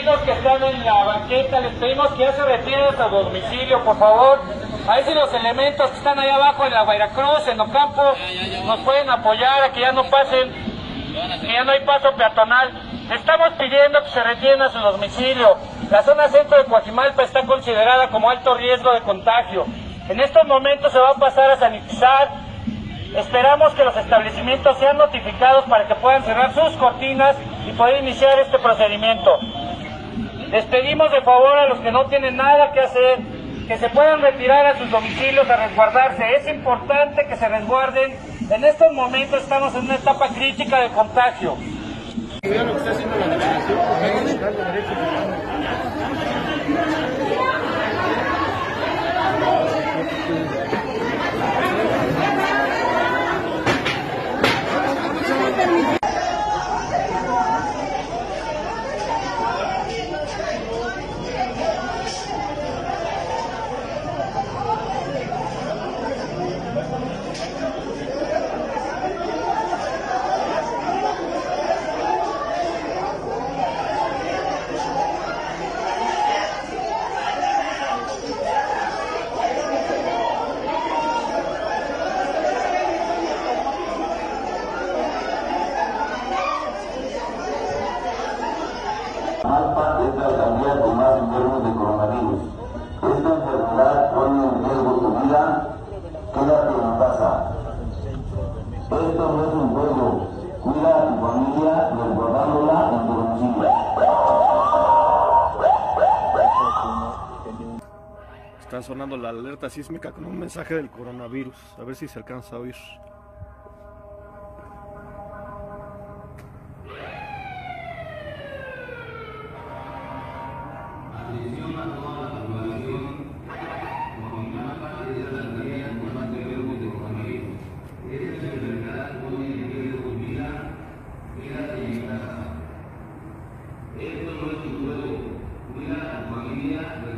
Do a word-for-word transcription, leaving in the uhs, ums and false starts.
vecinos que están en la banqueta, les pedimos que ya se retiren a su domicilio, por favor. A ver si los elementos que están allá abajo en la Veracruz, en Ocampo, nos pueden apoyar a que ya no pasen, que ya no hay paso peatonal. Estamos pidiendo que se retiren a su domicilio. La zona centro de Coajimalpa está considerada como alto riesgo de contagio. En estos momentos se va a pasar a sanitizar. Esperamos que los establecimientos sean notificados para que puedan cerrar sus cortinas y poder iniciar este procedimiento. Les pedimos de favor a los que no tienen nada que hacer, que se puedan retirar a sus domicilios a resguardarse. Es importante que se resguarden. En estos momentos estamos en una etapa crítica de contagio. Vean lo que está haciendo la delegación, Coajimalpa es la alcaldía con más enfermos de coronavirus. Esta enfermedad pone en riesgo tu vida. Quédate en casa. Esto no es un juego. Cuida a tu familia resguardándola en tu domicilio. Está sonando la alerta sísmica con un mensaje del coronavirus. A ver si se alcanza a oír. Atención a toda la población. Coajimalpa es la alcaldía con más enfermos de coronavirus. Esta enfermedad pone en riesgo tu vida. Quédate en casa. Esto no es un juego. Cuida a tu familia.